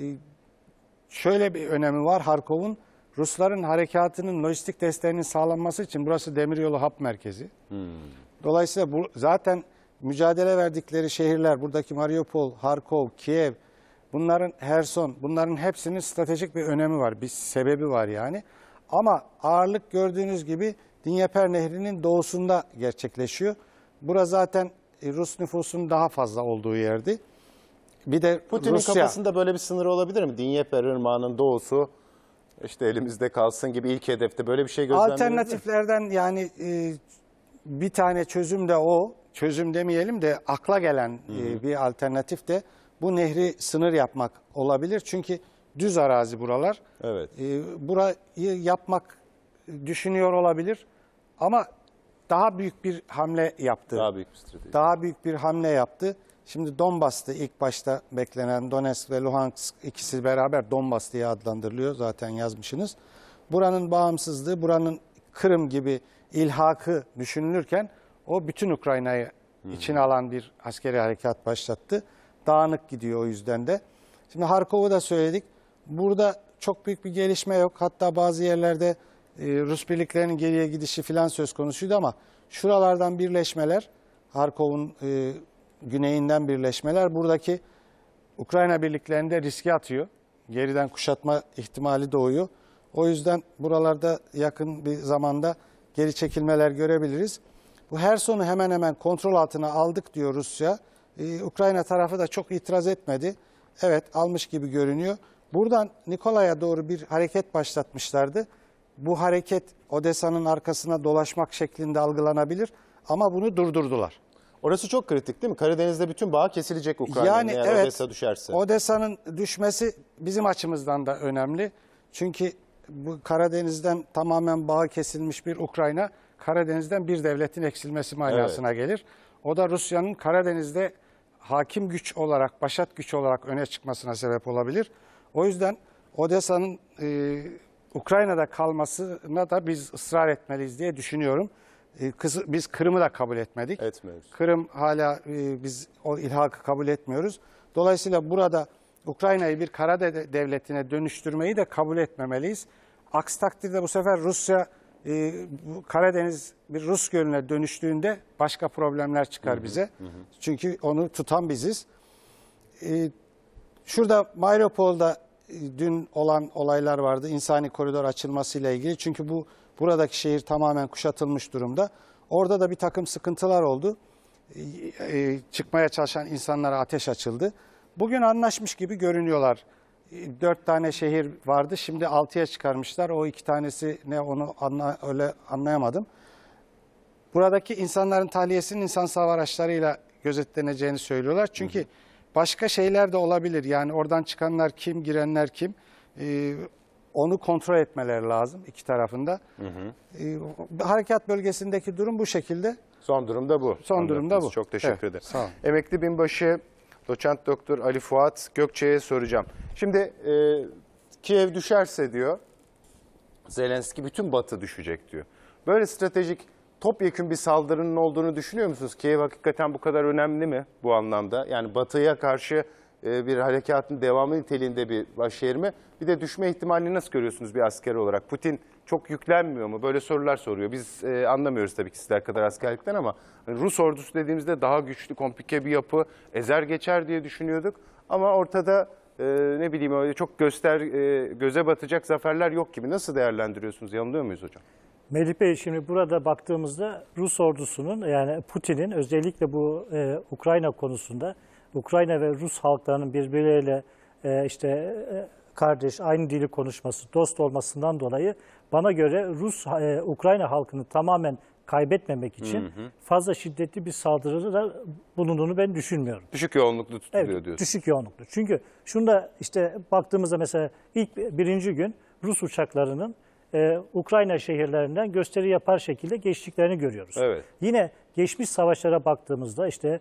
şöyle bir önemi var. Harkov'un Rusların harekatının lojistik desteğinin sağlanması için burası demiryolu hap merkezi. Dolayısıyla bu zaten mücadele verdikleri şehirler, buradaki Mariupol, Harkov, Kiev, bunların Herson, bunların hepsinin stratejik bir önemi var. Bir sebebi var yani. Ama ağırlık gördüğünüz gibi Dnyeper Nehri'nin doğusunda gerçekleşiyor. Burası zaten Rus nüfusunun daha fazla olduğu yerdi. Bir de Putin'in Rusya, kafasında böyle bir sınır olabilir mi? Dnyeper Irmağı'nın doğusu işte elimizde kalsın gibi ilk hedefte böyle bir şey gözlemlediniz mi? alternatiflerden yani e, bir tane çözüm de o. Çözüm demeyelim de akla gelen e, bir alternatif de bu nehri sınır yapmak olabilir. Çünkü düz arazi buralar. Evet. E, burayı yapmak düşünüyor olabilir. Ama daha büyük bir hamle yaptı. Daha büyük bir strateji. Daha büyük bir hamle yaptı. Şimdi Donbas'ta ilk başta beklenen Donetsk ve Luhansk ikisi beraber Donbas diye adlandırılıyor. Zaten yazmışsınız. Buranın bağımsızlığı, buranın Kırım gibi ilhakı düşünülürken o bütün Ukrayna'yı içine alan bir askeri harekat başlattı. Dağınık gidiyor o yüzden de. Şimdi Harkov'u da söyledik. Burada çok büyük bir gelişme yok. Hatta bazı yerlerde e, Rus birliklerinin geriye gidişi falan söz konusuydu ama şuralardan birleşmeler, Harkov'un e, güneyinden birleşmeler buradaki Ukrayna birliklerinde riske atıyor. Geriden kuşatma ihtimali doğuyor. O yüzden buralarda yakın bir zamanda geri çekilmeler görebiliriz. Bu Herson'u hemen hemen kontrol altına aldık diyor Rusya. Ee, Ukrayna tarafı da çok itiraz etmedi. Evet, almış gibi görünüyor. Buradan Nikolay'a doğru bir hareket başlatmışlardı. Bu hareket Odessa'nın arkasına dolaşmak şeklinde algılanabilir ama bunu durdurdular. Orası çok kritik değil mi? Karadeniz'de bütün bağ kesilecek Ukrayna'nın Yani eğer evet, Odessa düşerse. Odessa'nın düşmesi bizim açımızdan da önemli. Çünkü bu Karadeniz'den tamamen bağı kesilmiş bir Ukrayna, Karadeniz'den bir devletin eksilmesi manasına gelir. O da Rusya'nın Karadeniz'de hakim güç olarak, başat güç olarak öne çıkmasına sebep olabilir. O yüzden Odessa'nın e, Ukrayna'da kalmasına da biz ısrar etmeliyiz diye düşünüyorum. E, kız, biz Kırım'ı da kabul etmedik. Etmiyoruz. Kırım hala e, biz o ilhakı kabul etmiyoruz. Dolayısıyla burada Ukrayna'yı bir kara de- devletine dönüştürmeyi de kabul etmemeliyiz. Aksi takdirde bu sefer Rusya e, bu Karadeniz bir Rus gölüne dönüştüğünde başka problemler çıkar bize. Çünkü onu tutan biziz. E, şurada Mariupol'da e, dün olan olaylar vardı. İnsani koridor açılmasıyla ilgili. Çünkü bu buradaki şehir tamamen kuşatılmış durumda. Orada da bir takım sıkıntılar oldu. E, e, çıkmaya çalışan insanlara ateş açıldı. Bugün anlaşmış gibi görünüyorlar. E, Dört tane şehir vardı. Şimdi altıya çıkarmışlar. O iki tanesi ne onu anla, öyle anlayamadım. Buradaki insanların tahliyesinin insan hava araçlarıyla gözetleneceğini söylüyorlar. Çünkü başka şeyler de olabilir. Yani oradan çıkanlar kim, girenler kim? E, onu kontrol etmeleri lazım iki tarafında. E, harekat bölgesindeki durum bu şekilde. Son durumda bu. Son durumda Anlattınız. bu. Çok teşekkür Evet, ederim. sağ olun. Emekli binbaşı doçent doktor Ali Fuat Gökçe'ye soracağım. Şimdi e, Kiev düşerse diyor, Zelenski bütün Batı düşecek diyor. Böyle stratejik topyekün bir saldırının olduğunu düşünüyor musunuz? Kiev hakikaten bu kadar önemli mi bu anlamda? Yani Batı'ya karşı e, bir harekatın devamı niteliğinde bir başşehir mi? Bir de düşme ihtimalini nasıl görüyorsunuz bir asker olarak? Putin çok yüklenmiyor mu? Böyle sorular soruyor. Biz e, anlamıyoruz tabii ki sizler kadar askerlikten ama hani Rus ordusu dediğimizde daha güçlü, komplike bir yapı, ezer geçer diye düşünüyorduk. Ama ortada e, ne bileyim öyle çok göster e, göze batacak zaferler yok gibi. Nasıl değerlendiriyorsunuz? Yanılıyor muyuz hocam? Melih Bey, şimdi burada baktığımızda Rus ordusunun, yani Putin'in özellikle bu e, Ukrayna konusunda Ukrayna ve Rus halklarının birbirleriyle e, işte e, kardeş, aynı dili konuşması, dost olmasından dolayı bana göre Rus e, Ukrayna halkını tamamen kaybetmemek için hı hı. fazla şiddetli bir saldırıda bulunduğunu ben düşünmüyorum. Düşük yoğunluklu tutuluyor evet, diyorsun. Düşük yoğunluklu. Çünkü şunda işte baktığımızda mesela ilk birinci gün Rus uçaklarının Ee, Ukrayna şehirlerinden gösteri yapar şekilde geçtiklerini görüyoruz. Evet. Yine geçmiş savaşlara baktığımızda işte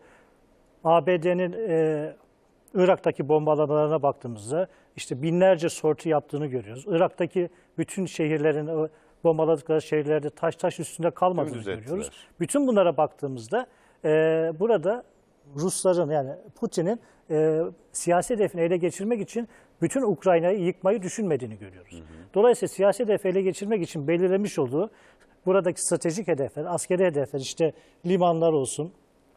A B D'nin e, Irak'taki bombalamalarına baktığımızda işte binlerce sorti yaptığını görüyoruz. Irak'taki bütün şehirlerin, o bombaladıkları şehirlerde taş taş üstünde kalmadığını görüyoruz. Bütün bunlara baktığımızda e, burada Rusların, yani Putin'in e, siyasi hedefini ele geçirmek için bütün Ukrayna'yı yıkmayı düşünmediğini görüyoruz. Hı hı. Dolayısıyla siyasi hedefi ele geçirmek için belirlemiş olduğu buradaki stratejik hedefler, askeri hedefler, işte limanlar olsun,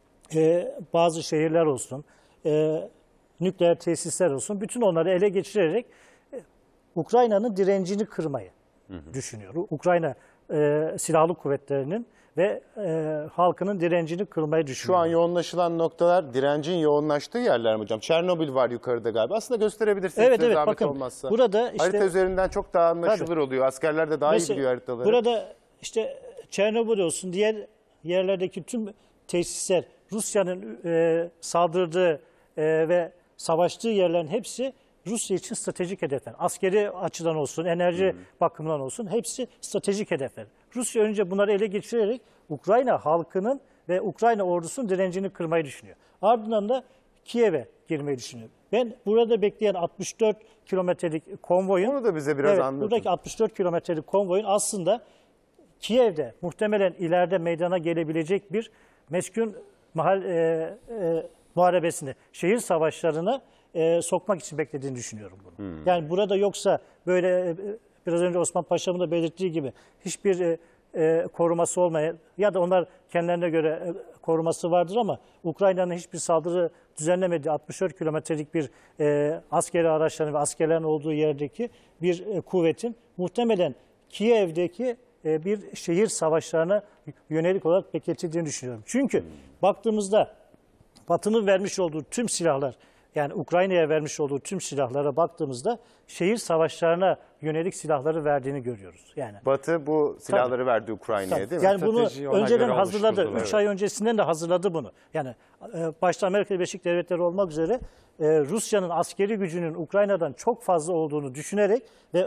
e, bazı şehirler olsun, e, nükleer tesisler olsun, bütün onları ele geçirerek e, Ukrayna'nın direncini kırmayı hı hı. düşünüyor. Ukrayna e, silahlı kuvvetlerinin ve e, halkının direncini kırmayı düşünüyor. Şu an yoğunlaşılan noktalar direncin yoğunlaştığı yerler mi hocam? Çernobil var yukarıda galiba. Aslında gösterebilirsiniz evet, evet, zahmet bakın, olmazsa. Burada işte, harita üzerinden çok daha anlaşılır tabii. oluyor. Askerler de daha Mesela, iyi biliyor haritaları. Burada işte Çernobil olsun, diğer yerlerdeki tüm tesisler, Rusya'nın e, saldırdığı e, ve savaştığı yerlerin hepsi Rusya için stratejik hedefler. Askeri açıdan olsun, enerji hmm. bakımından olsun, hepsi stratejik hedefler. Rusya önce bunları ele geçirerek Ukrayna halkının ve Ukrayna ordusunun direncini kırmayı düşünüyor. Ardından da Kiev'e girmeyi düşünüyor. Ben burada bekleyen altmış dört kilometrelik konvoyun... Onu da bize biraz evet, anlatın. Buradaki altmış dört kilometrelik konvoyun aslında Kiev'de muhtemelen ileride meydana gelebilecek bir meskun mahal, e, e, muharebesini, şehir savaşlarına e, sokmak için beklediğini düşünüyorum bunu. Hmm. Yani burada yoksa böyle e, biraz önce Osman Paşa'mın da belirttiği gibi hiçbir e, e, koruması olmayan ya da onlar kendilerine göre e, koruması vardır ama Ukrayna'nın hiçbir saldırı düzenlemediği altmış dört kilometrelik bir e, askeri araçların ve askerlerin olduğu yerdeki bir e, kuvvetin muhtemelen Kiev'deki e, bir şehir savaşlarına yönelik olarak bekletildiğini düşünüyorum. Çünkü hmm. baktığımızda Batı'nın vermiş olduğu tüm silahlar, yani Ukrayna'ya vermiş olduğu tüm silahlara baktığımızda şehir savaşlarına yönelik silahları verdiğini görüyoruz. Yani Batı bu silahları tabii. verdi Ukrayna'ya değil mi? Yani bunu önceden hazırladı. Üç evet. ay öncesinden de hazırladı bunu. Yani başta Amerika Birleşik Devletleri olmak üzere Rusya'nın askeri gücünün Ukrayna'dan çok fazla olduğunu düşünerek ve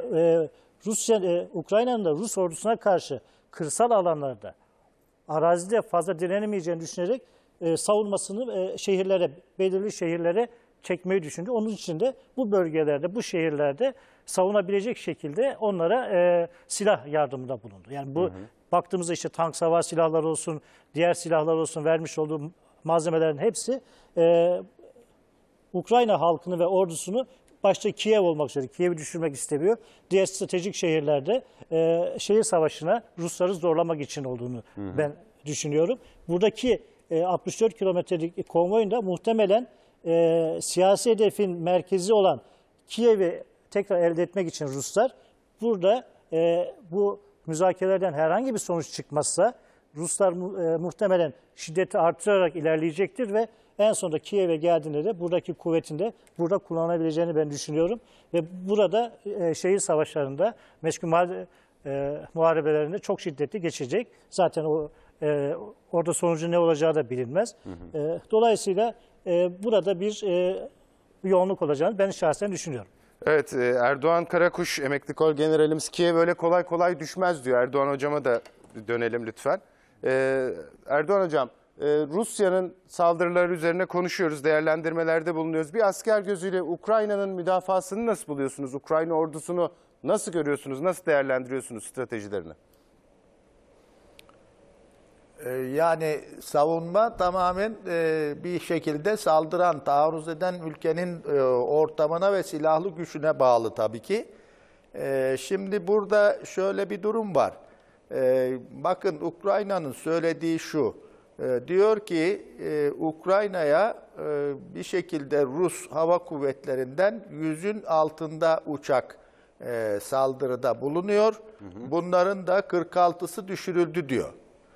Rusya, Ukrayna'nın da Rus ordusuna karşı kırsal alanlarda arazide fazla direnemeyeceğini düşünerek savunmasını şehirlere, belirli şehirlere çekmeyi düşündü. Onun için de bu bölgelerde, bu şehirlerde savunabilecek şekilde onlara e, silah yardımında bulundu. Yani bu hı hı. baktığımızda işte tank savar silahları olsun, diğer silahlar olsun, vermiş olduğu malzemelerin hepsi e, Ukrayna halkını ve ordusunu başta Kiev olmak üzere, Kiev'i düşürmek istemiyor. Diğer stratejik şehirlerde e, şehir savaşına Rusları zorlamak için olduğunu hı hı. ben düşünüyorum. Buradaki e, altmış dört kilometrelik konvoyun da muhtemelen e, siyasi hedefin merkezi olan Kiev'i tekrar elde etmek için Ruslar burada e, bu müzakerelerden herhangi bir sonuç çıkmazsa Ruslar mu, e, muhtemelen şiddeti artırarak ilerleyecektir ve en sonunda Kiev'e geldiğinde de buradaki kuvvetin de burada kullanabileceğini ben düşünüyorum. Ve burada e, şehir savaşlarında, meşgul muhare, e, muharebelerinde çok şiddetli geçecek. Zaten o e, orada sonucu ne olacağı da bilinmez. Hı hı. E, dolayısıyla e, burada bir e, yoğunluk olacağını ben şahsen düşünüyorum. Evet, Erdoğan Karakuş, emekli kol generalimiz Kiev öyle kolay kolay düşmez diyor. Erdoğan hocama da dönelim lütfen. Ee, Erdoğan hocam, e, Rusya'nın saldırıları üzerine konuşuyoruz, değerlendirmelerde bulunuyoruz. Bir asker gözüyle Ukrayna'nın müdafasını nasıl buluyorsunuz? Ukrayna ordusunu nasıl görüyorsunuz, nasıl değerlendiriyorsunuz stratejilerini? Yani savunma tamamen bir şekilde saldıran, taarruz eden ülkenin ortamına ve silahlı gücüne bağlı tabii ki. Şimdi burada şöyle bir durum var. Bakın Ukrayna'nın söylediği şu, e, diyor ki e, Ukrayna'ya e, bir şekilde Rus hava kuvvetlerinden yüzün altında uçak e, saldırıda bulunuyor. Hı hı. Bunların da kırk altısı düşürüldü diyor.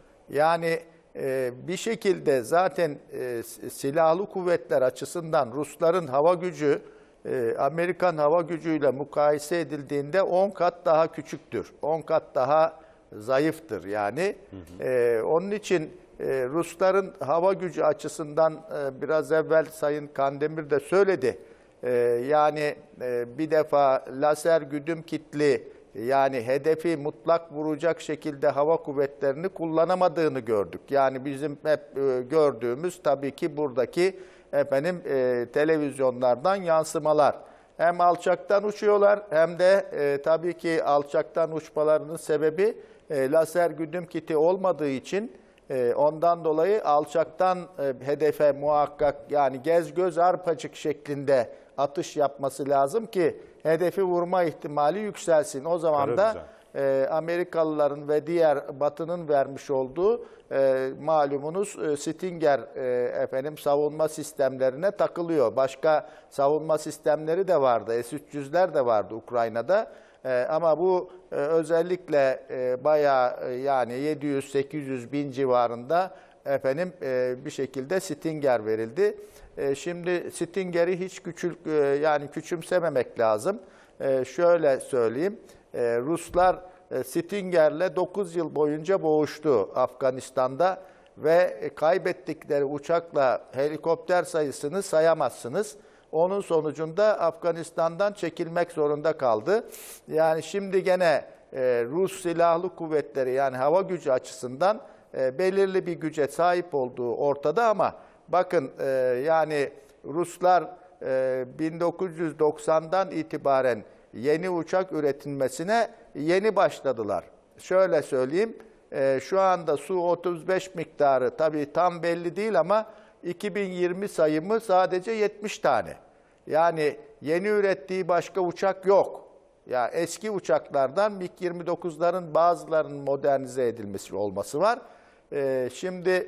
Yani e, bir şekilde zaten e, silahlı kuvvetler açısından Rusların hava gücü e, Amerikan hava gücüyle mukayese edildiğinde on kat daha küçüktür. on kat daha zayıftır yani. Hı hı. E, onun için e, Rusların hava gücü açısından e, biraz evvel Sayın Kandemir de söyledi. E, yani e, bir defa lazer güdüm kitli, yani hedefi mutlak vuracak şekilde hava kuvvetlerini kullanamadığını gördük. Yani bizim hep e, gördüğümüz tabii ki buradaki efendim e, televizyonlardan yansımalar. Hem alçaktan uçuyorlar hem de e, tabii ki alçaktan uçmalarının sebebi e, lazer güdüm kiti olmadığı için e, ondan dolayı alçaktan e, hedefe muhakkak yani gez göz arpacık şeklinde atış yapması lazım ki hedefi vurma ihtimali yükselsin. O zaman da e, Amerikalıların ve diğer Batı'nın vermiş olduğu e, malumunuz e, Stinger e, efendim savunma sistemlerine takılıyor. Başka savunma sistemleri de vardı. S üç yüzler de vardı Ukrayna'da. E, ama bu e, özellikle e, bayağı e, yani yedi yüz sekiz yüz bin civarında efendim e, bir şekilde Stinger verildi. E, şimdi Stinger'i hiç küçül e, yani küçümsememek lazım. E, şöyle söyleyeyim. E, Ruslar e, Stinger'le dokuz yıl boyunca boğuştu Afganistan'da ve e, kaybettikleri uçakla helikopter sayısını sayamazsınız. Onun sonucunda Afganistan'dan çekilmek zorunda kaldı. Yani şimdi gene e, Rus Silahlı Kuvvetleri yani hava gücü açısından e, belirli bir güce sahip olduğu ortada ama bakın e, yani Ruslar e, bin dokuz yüz doksandan itibaren yeni uçak üretilmesine yeni başladılar. Şöyle söyleyeyim, e, şu anda Su otuz beş miktarı tabii tam belli değil ama iki bin yirmi sayımı sadece yetmiş tane. Yani yeni ürettiği başka uçak yok. Ya eski uçaklardan MiG yirmi dokuzların bazılarının modernize edilmesi olması var. E, şimdi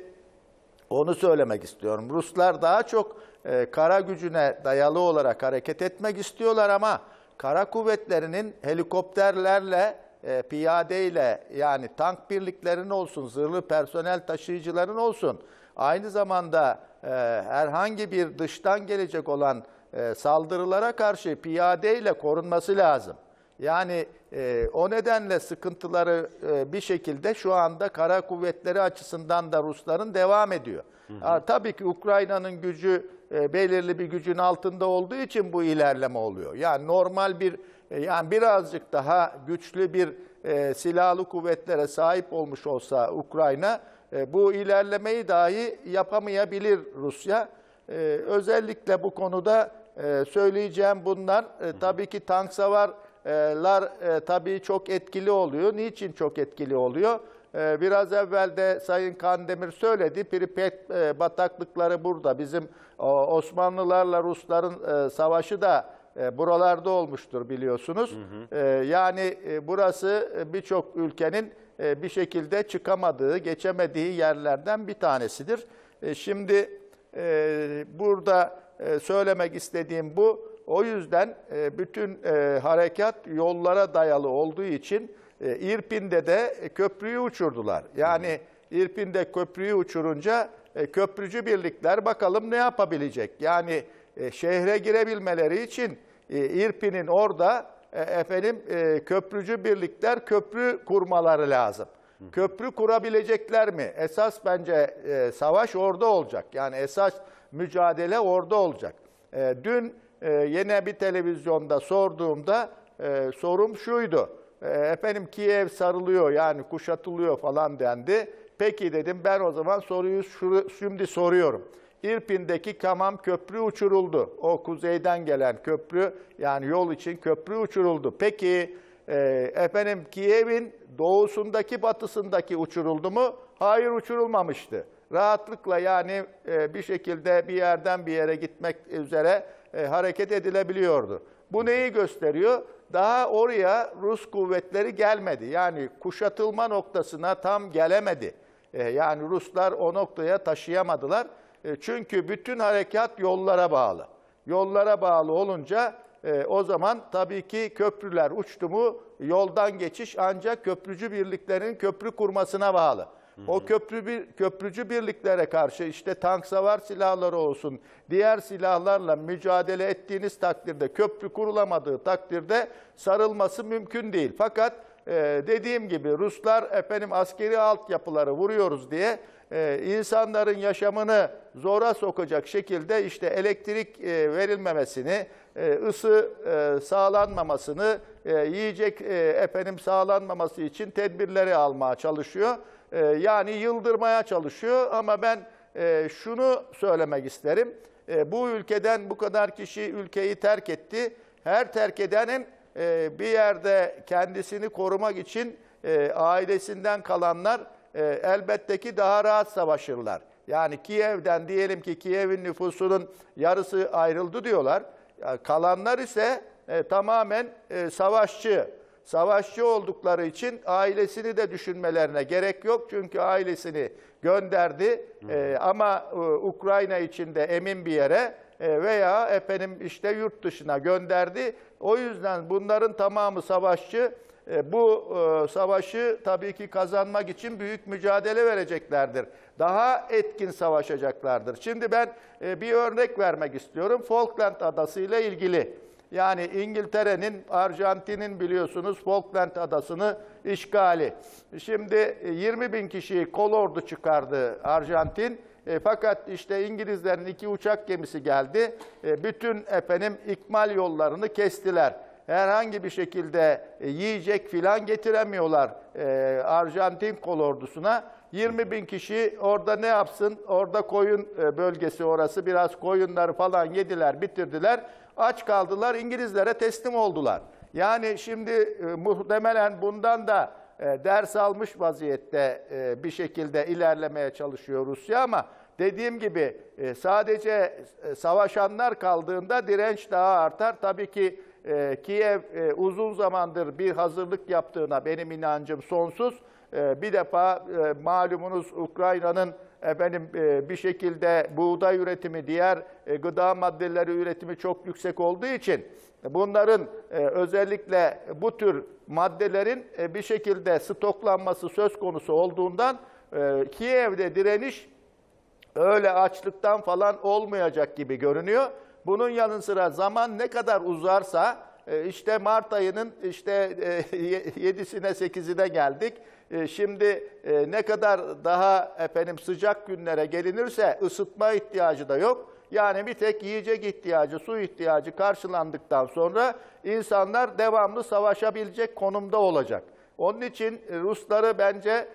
onu söylemek istiyorum. Ruslar daha çok e, kara gücüne dayalı olarak hareket etmek istiyorlar ama kara kuvvetlerinin helikopterlerle, e, piyadeyle yani tank birliklerinin olsun, zırhlı personel taşıyıcıların olsun, aynı zamanda e, herhangi bir dıştan gelecek olan e, saldırılara karşı piyadeyle korunması lazım. Yani e, o nedenle sıkıntıları e, bir şekilde şu anda kara kuvvetleri açısından da Rusların devam ediyor. Hı hı. Ha, tabii ki Ukrayna'nın gücü e, belirli bir gücün altında olduğu için bu ilerleme oluyor. Yani normal bir e, yani birazcık daha güçlü bir e, silahlı kuvvetlere sahip olmuş olsa Ukrayna e, bu ilerlemeyi dahi yapamayabilir Rusya. E, özellikle bu konuda e, söyleyeceğim bunlar. E, tabii ki tank savar lar e, tabii çok etkili oluyor. Niçin çok etkili oluyor? E, biraz evvel de Sayın Kandemir söyledi. Pripyat e, bataklıkları burada. Bizim o, Osmanlılarla Rusların e, savaşı da e, buralarda olmuştur biliyorsunuz. Hı hı. E, yani e, burası e, birçok ülkenin e, bir şekilde çıkamadığı, geçemediği yerlerden bir tanesidir. E, şimdi e, burada e, söylemek istediğim bu. O yüzden bütün harekat yollara dayalı olduğu için İrpin'de de köprüyü uçurdular. Yani İrpin'de köprüyü uçurunca köprücü birlikler bakalım ne yapabilecek? Yani şehre girebilmeleri için İrpin'in orada efendim köprücü birlikler köprü kurmaları lazım. Köprü kurabilecekler mi? Esas bence savaş orada olacak. Yani esas mücadele orada olacak. Dün Ee, yine bir televizyonda sorduğumda e, sorum şuydu. E, efendim Kiev sarılıyor yani kuşatılıyor falan dendi. Peki dedim ben o zaman soruyu şu, şimdi soruyorum. İrpin'deki tamam köprü uçuruldu. O kuzeyden gelen köprü yani yol için köprü uçuruldu. Peki e, efendim Kiev'in doğusundaki batısındaki uçuruldu mu? Hayır uçurulmamıştı. Rahatlıkla yani e, bir şekilde bir yerden bir yere gitmek üzere E, hareket edilebiliyordu. Bu neyi gösteriyor? Daha oraya Rus kuvvetleri gelmedi. Yani kuşatılma noktasına tam gelemedi. E, yani Ruslar o noktaya taşıyamadılar. E, çünkü bütün harekat yollara bağlı. Yollara bağlı olunca e, o zaman tabii ki köprüler uçtu mu yoldan geçiş ancak köprücü birliklerin köprü kurmasına bağlı. O köprü bir, köprücü birliklere karşı işte tank savar silahları olsun, diğer silahlarla mücadele ettiğiniz takdirde, köprü kurulamadığı takdirde sarılması mümkün değil. Fakat e, dediğim gibi Ruslar efendim askeri altyapıları vuruyoruz diye e, insanların yaşamını zora sokacak şekilde işte elektrik e, verilmemesini, e, ısı e, sağlanmamasını, e, yiyecek e, efendim sağlanmaması için tedbirleri almaya çalışıyor. Yani yıldırmaya çalışıyor ama ben e, şunu söylemek isterim. E, bu ülkeden bu kadar kişi ülkeyi terk etti. Her terk edenin e, bir yerde kendisini korumak için e, ailesinden kalanlar e, elbette ki daha rahat savaşırlar. Yani Kiev'den diyelim ki Kiev'in nüfusunun yarısı ayrıldı diyorlar. Yani kalanlar ise e, tamamen e, savaşçı. Savaşçı oldukları için ailesini de düşünmelerine gerek yok. Çünkü ailesini gönderdi ee, ama e, Ukrayna içinde emin bir yere e, veya efendim işte yurt dışına gönderdi. O yüzden bunların tamamı savaşçı. E, bu e, savaşı tabii ki kazanmak için büyük mücadele vereceklerdir. Daha etkin savaşacaklardır. Şimdi ben e, bir örnek vermek istiyorum. Falkland Adası ile ilgili. Yani İngiltere'nin, Arjantin'in biliyorsunuz Falkland Adası'nı işgali. Şimdi yirmi bin kişiyi kolordu çıkardı Arjantin. E, fakat işte İngilizlerin iki uçak gemisi geldi. E, bütün efendim ikmal yollarını kestiler. Herhangi bir şekilde e, yiyecek filan getiremiyorlar e, Arjantin kolordusuna. yirmi bin kişi orada ne yapsın? Orada koyun e, bölgesi orası. Biraz koyunları falan yediler, bitirdiler. Aç kaldılar, İngilizlere teslim oldular. Yani şimdi e, muhtemelen bundan da e, ders almış vaziyette e, bir şekilde ilerlemeye çalışıyor Rusya ama dediğim gibi e, sadece e, savaşanlar kaldığında direnç daha artar. Tabii ki e, Kiev e, uzun zamandır bir hazırlık yaptığına benim inancım sonsuz. E, bir defa e, malumunuz Ukrayna'nın efendim e, bir şekilde buğday üretimi, diğer e, gıda maddeleri üretimi çok yüksek olduğu için bunların e, özellikle bu tür maddelerin e, bir şekilde stoklanması söz konusu olduğundan e, Kiev'de direniş öyle açlıktan falan olmayacak gibi görünüyor. Bunun yanı sıra zaman ne kadar uzarsa e, işte Mart ayının işte e, yedisine sekizine geldik. Şimdi ne kadar daha efendim sıcak günlere gelinirse ısıtma ihtiyacı da yok. Yani bir tek yiyecek ihtiyacı, su ihtiyacı karşılandıktan sonra insanlar devamlı savaşabilecek konumda olacak. Onun için Rusları bence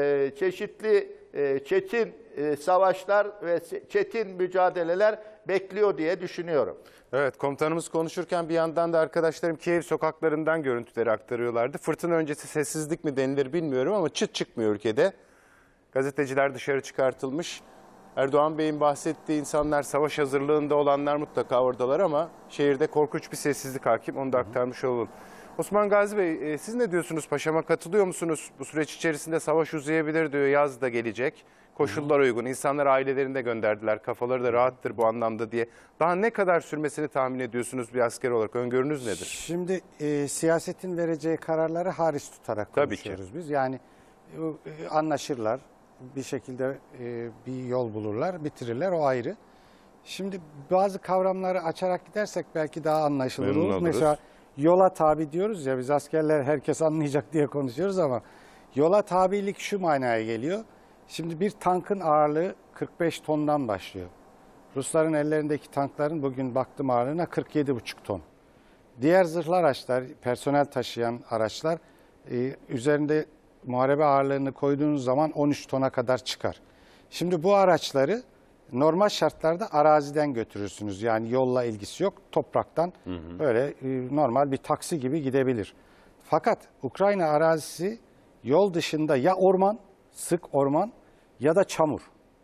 çeşitli çetin savaşlar ve çetin mücadeleler bekliyor diye düşünüyorum. Evet, komutanımız konuşurken bir yandan da arkadaşlarım Kiev sokaklarından görüntüleri aktarıyorlardı. Fırtına öncesi sessizlik mi denilir bilmiyorum ama çıt çıkmıyor ülkede. Gazeteciler dışarı çıkartılmış. Erdoğan Bey'in bahsettiği insanlar, savaş hazırlığında olanlar mutlaka oradalar ama şehirde korkunç bir sessizlik hakim. Onu da aktarmış olalım. Osman Gazi Bey, siz ne diyorsunuz? Paşama katılıyor musunuz? Bu süreç içerisinde savaş uzayabilir diyor, yaz da gelecek. Koşullar uygun. İnsanlar ailelerini de gönderdiler. Kafaları da rahattır bu anlamda diye. Daha ne kadar sürmesini tahmin ediyorsunuz bir asker olarak? Öngörünüz nedir? Şimdi e, siyasetin vereceği kararları hariç tutarak Tabii konuşuyoruz ki. biz. Yani e, anlaşırlar. Bir şekilde e, bir yol bulurlar, bitirirler. O ayrı. Şimdi bazı kavramları açarak gidersek belki daha anlaşılır Memnun olur. oluruz. Mesela yola tabi diyoruz ya, biz askerler herkes anlayacak diye konuşuyoruz ama yola tabilik şu manaya geliyor. Şimdi bir tankın ağırlığı kırk beş tondan başlıyor. Rusların ellerindeki tankların bugün baktım ağırlığına kırk yedi buçuk ton. Diğer zırhlı araçlar, personel taşıyan araçlar e, üzerinde muharebe ağırlığını koyduğunuz zaman on üç tona kadar çıkar. Şimdi bu araçları normal şartlarda araziden götürürsünüz. Yani yolla ilgisi yok. Topraktan hı hı. böyle e, normal bir taksi gibi gidebilir. Fakat Ukrayna arazisi yol dışında ya orman, sık orman ya da çamur.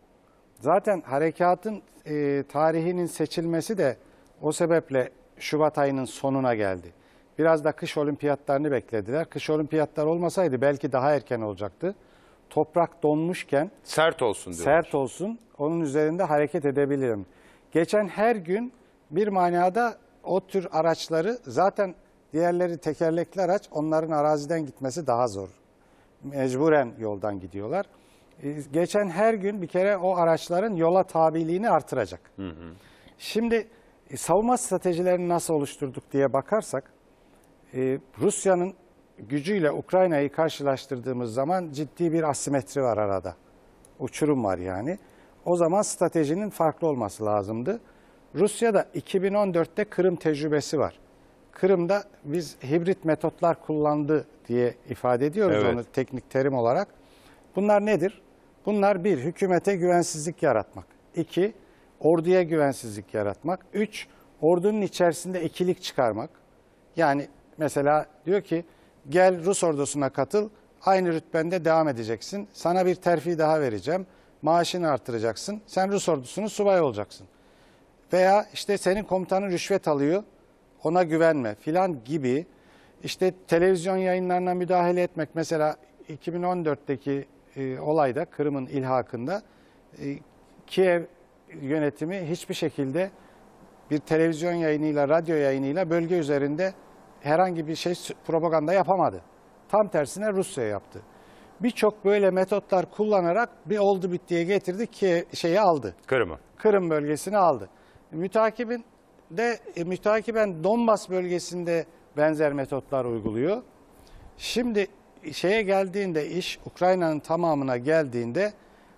Zaten harekatın e, tarihinin seçilmesi de o sebeple Şubat ayının sonuna geldi. Biraz da kış olimpiyatlarını beklediler. Kış olimpiyatlar olmasaydı belki daha erken olacaktı. toprak donmuşken Sert olsun diyor. sert olsun, onun üzerinde hareket edebilirim. Geçen her gün bir manada o tür araçları, zaten diğerleri tekerlekli araç, onların araziden gitmesi daha zor. Mecburen yoldan gidiyorlar. Ee, Geçen her gün bir kere o araçların yola tabiliğini artıracak. Hı hı. Şimdi e, savunma stratejilerini nasıl oluşturduk diye bakarsak, e, Rusya'nın gücüyle Ukrayna'yı karşılaştırdığımız zaman ciddi bir asimetri var arada. Uçurum var yani. O zaman stratejinin farklı olması lazımdı. Rusya'da iki bin on dörtte Kırım tecrübesi var. Kırım'da biz hibrit metotlar kullandı diye ifade ediyoruz Evet. onu teknik terim olarak. Bunlar nedir? Bunlar bir, hükümete güvensizlik yaratmak. İki, orduya güvensizlik yaratmak. Üç, ordunun içerisinde ikilik çıkarmak. Yani mesela diyor ki gel Rus ordusuna katıl, aynı rütbende devam edeceksin. Sana bir terfi daha vereceğim, maaşını artıracaksın. Sen Rus ordusunun subayı olacaksın. Veya işte senin komutanın rüşvet alıyor, ona güvenme filan gibi. İşte televizyon yayınlarına müdahale etmek. Mesela iki bin on dörtteki e, olayda, Kırım'ın ilhakında e, Kiev yönetimi hiçbir şekilde bir televizyon yayınıyla, radyo yayınıyla bölge üzerinde herhangi bir şey, propaganda yapamadı. Tam tersine Rusya yaptı. Birçok böyle metotlar kullanarak bir oldu bittiye getirdi ki şeyi aldı. Kırım'ı. Kırım bölgesini aldı. Mütakibin de e, mütakiben Donbas bölgesinde benzer metotlar uyguluyor. Şimdi şeye geldiğinde, iş Ukrayna'nın tamamına geldiğinde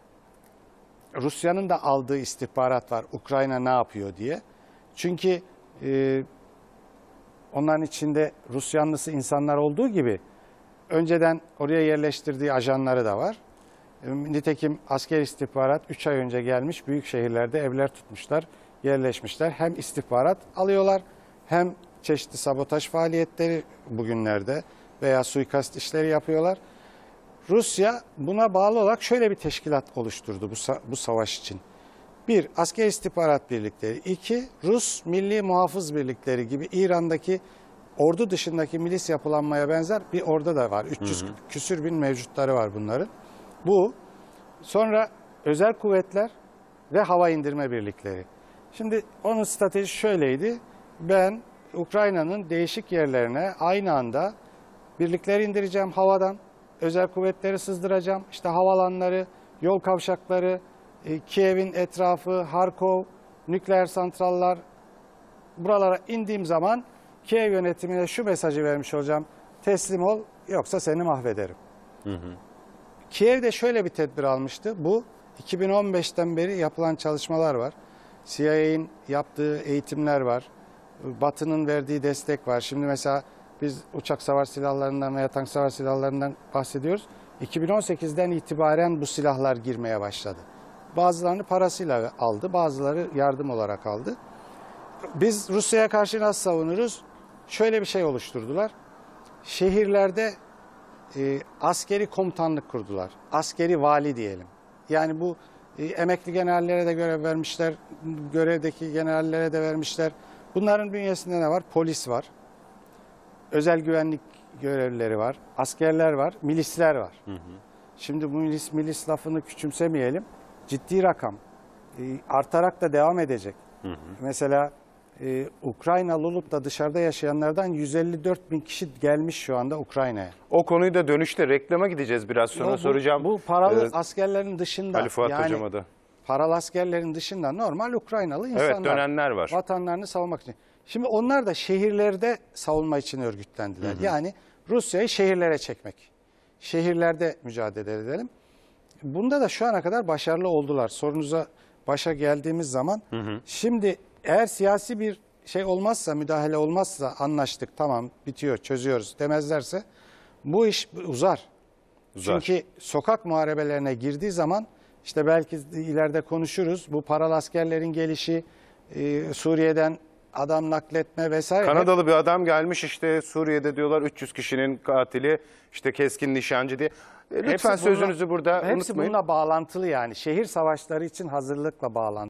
Rusya'nın da aldığı istihbarat var. Ukrayna ne yapıyor diye. Çünkü e, onların içinde Rus yanlısı insanlar olduğu gibi önceden oraya yerleştirdiği ajanları da var. Nitekim asker istihbarat üç ay önce gelmiş, büyük şehirlerde evler tutmuşlar, yerleşmişler. Hem istihbarat alıyorlar, hem çeşitli sabotaj faaliyetleri bugünlerde veya suikast işleri yapıyorlar. Rusya buna bağlı olarak şöyle bir teşkilat oluşturdu bu, bu savaş için. Bir, asker istihbarat birlikleri. İki, Rus Milli Muhafız Birlikleri gibi İran'daki ordu dışındaki milis yapılanmaya benzer bir ordu da var. üç yüz hı hı. küsür bin mevcutları var bunların. Bu, sonra özel kuvvetler ve hava indirme birlikleri. Şimdi onun stratejisi şöyleydi. Ben Ukrayna'nın değişik yerlerine aynı anda birlikler indireceğim havadan. Özel kuvvetleri sızdıracağım. İşte havalanları, yol kavşakları, e, Kiev'in etrafı, Harkov, nükleer santrallar. Buralara indiğim zaman Kiev yönetimine şu mesajı vermiş olacağım. Teslim ol, yoksa seni mahvederim. Hı hı. Kiev'de şöyle bir tedbir almıştı. Bu iki bin on beşten beri yapılan çalışmalar var. C I A'nin yaptığı eğitimler var. Batı'nın verdiği destek var. Şimdi mesela biz uçak savar silahlarından veya tank savar silahlarından bahsediyoruz. iki bin on sekizden itibaren bu silahlar girmeye başladı. Bazılarını parasıyla aldı, bazıları yardım olarak aldı. Biz Rusya'ya karşı nasıl savunuruz? Şöyle bir şey oluşturdular. Şehirlerde e, askeri komutanlık kurdular. Askeri vali diyelim. Yani bu e, emekli generallere de görev vermişler, görevdeki generallere de vermişler. Bunların bünyesinde ne var? Polis var. Özel güvenlik görevlileri var. Askerler var. Milisler var. Hı hı. Şimdi bu milis, milis lafını küçümsemeyelim. Ciddi rakam. E, artarak da devam edecek. Hı hı. Mesela e, Ukraynalı olup da dışarıda yaşayanlardan yüz elli dört bin kişi gelmiş şu anda Ukrayna'ya. O konuyu da dönüşte reklama gideceğiz biraz sonra bu, soracağım. Bu paralı ee, askerlerin dışında. Ali Fuat yani, Hocam'a da. Paralı askerlerin dışında normal Ukraynalı insanlar. Evet, dönenler var. Vatanlarını savunmak için. Şimdi onlar da şehirlerde savunma için örgütlendiler. Hı hı. Yani Rusya'yı şehirlere çekmek. Şehirlerde mücadele edelim. Bunda da şu ana kadar başarılı oldular. Sorunuza başa geldiğimiz zaman. Hı hı. Şimdi eğer siyasi bir şey olmazsa, müdahale olmazsa, anlaştık, tamam, bitiyor, çözüyoruz demezlerse bu iş uzar. uzar. Çünkü sokak muharebelerine girdiği zaman işte belki ileride konuşuruz. Bu paralı askerlerin gelişi, e, Suriye'den adam nakletme vesaire. Kanadalı bir adam gelmiş işte Suriye'de diyorlar üç yüz kişinin katili, işte keskin nişancı diye. Lütfen hepsi sözünüzü bununla, burada hepsi unutmayın. Hepsi bununla bağlantılı yani. Şehir savaşları için hazırlıkla bağlantılı.